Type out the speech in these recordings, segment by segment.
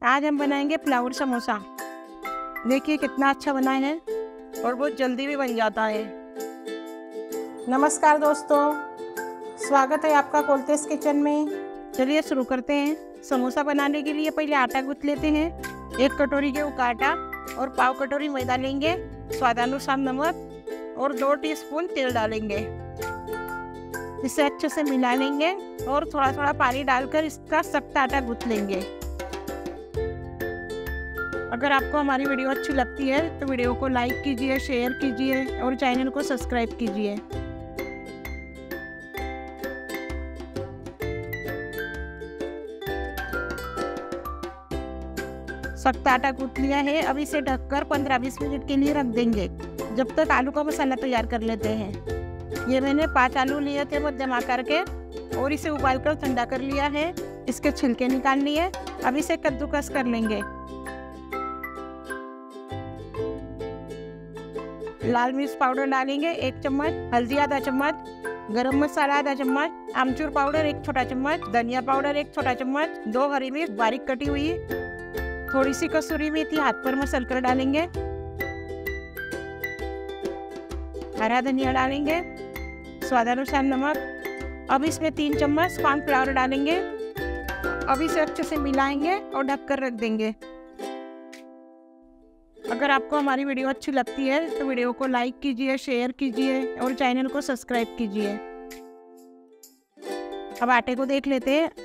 आज हम बनाएंगे फ्लावर समोसा। देखिए कितना अच्छा बना है और बहुत जल्दी भी बन जाता है। नमस्कार दोस्तों, स्वागत है आपका कोलतेस किचन में। चलिए शुरू करते हैं। समोसा बनाने के लिए पहले आटा गूंथ लेते हैं। 1 कटोरी गेहूं का आटा और पाव कटोरी मैदा लेंगे। स्वादानुसार नमक और 2 टीस्पून तेल डालेंगे। इसे अच्छे से मिला लेंगे और थोड़ा थोड़ा पानी डालकर इसका सख्त आटा गूंथ लेंगे। अगर आपको हमारी वीडियो अच्छी लगती है तो वीडियो को लाइक कीजिए, शेयर कीजिए और चैनल को सब्सक्राइब कीजिए। सख्त आटा गूंथ लिया है। अब इसे ढककर 15-20 मिनट के लिए रख देंगे, जब तक आलू का मसाला तैयार कर लेते हैं। ये मैंने 5 आलू लिए थे मध्यम आकार के और इसे उबालकर ठंडा कर लिया है। इसके छिलके निकाल लिए। अब इसे कद्दूकस कर लेंगे। लाल मिर्च पाउडर डालेंगे 1 चम्मच, हल्दी आधा चम्मच, गरम मसाला आधा चम्मच, आमचूर पाउडर 1 छोटा चम्मच, धनिया पाउडर 1 छोटा चम्मच, 2 हरी मिर्च बारीक कटी हुई, थोड़ी सी कसूरी मेथी हाथ पर मसल कर डालेंगे, हरा धनिया डालेंगे, स्वादानुसार नमक। अब इसमें 3 चम्मच कॉर्नफ्लावर डालेंगे। अब इसे अच्छे से मिलाएंगे और ढककर रख देंगे। अगर आपको हमारी वीडियो अच्छी लगती है तो वीडियो को लाइक कीजिए, शेयर कीजिए और चैनल को सब्सक्राइब कीजिए। अब आटे को देख लेते हैं।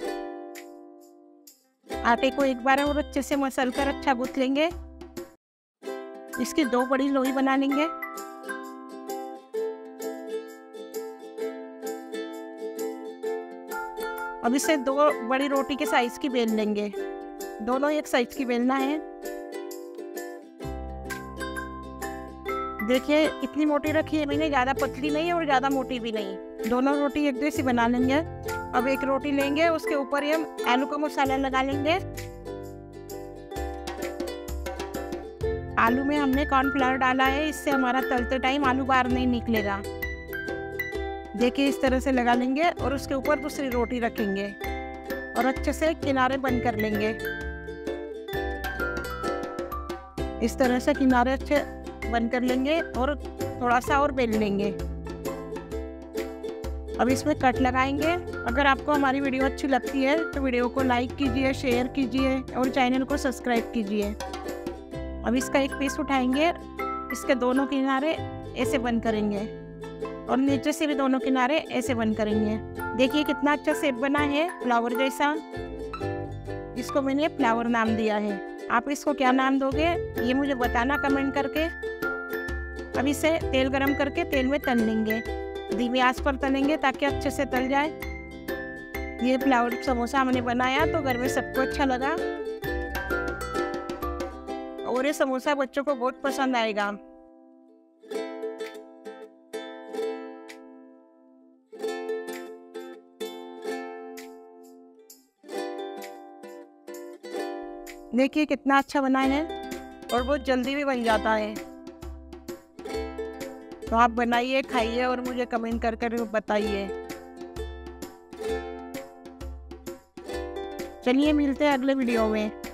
आटे को एक बार और अच्छे से मसल कर अच्छा गूंथ लेंगे। इसकी 2 बड़ी लोई बना लेंगे। अब इसे 2 बड़ी रोटी के साइज की बेल लेंगे। दोनों एक साइज की बेलना है। देखिए इतनी मोटी रखी है मैंने, ज़्यादा पतली नहीं और ज़्यादा मोटी भी नहीं। दोनों रोटी एक जैसी बना लेंगे। अब एक रोटी लेंगे, उसके ऊपर हम आलू का मसाला लगा लेंगे। आलू में हमने कॉर्नफ्लावर डाला है, इससे हमारा तलते टाइम आलू बाहर नहीं निकलेगा। देखिए इस तरह से लगा लेंगे और उसके ऊपर दूसरी रोटी रखेंगे और अच्छे से किनारे बंद कर लेंगे। इस तरह से किनारे अच्छे बंद कर लेंगे और थोड़ा सा और बेल लेंगे। अब इसमें कट लगाएंगे। अगर आपको हमारी वीडियो अच्छी लगती है तो वीडियो को लाइक कीजिए, शेयर कीजिए और चैनल को सब्सक्राइब कीजिए। अब इसका एक पीस उठाएंगे, इसके दोनों किनारे ऐसे बंद करेंगे और नीचे से भी दोनों किनारे ऐसे बंद करेंगे। देखिए कितना अच्छा शेप बना है, फ्लावर जैसा। इसको मैंने फ्लावर नाम दिया है। आप इसको क्या नाम दोगे ये मुझे बताना कमेंट करके। अब इसे तेल गरम करके तेल में तल लेंगे। धीमी आंच पर तलेंगे ताकि अच्छे से तल जाए। ये फ्लावर समोसा हमने बनाया तो घर में सबको अच्छा लगा और ये समोसा बच्चों को बहुत पसंद आएगा। देखिए कितना अच्छा बना है और बहुत जल्दी भी बन जाता है। तो आप बनाइए, खाइए और मुझे कमेंट कर बताइए। चलिए मिलते हैं अगले वीडियो में।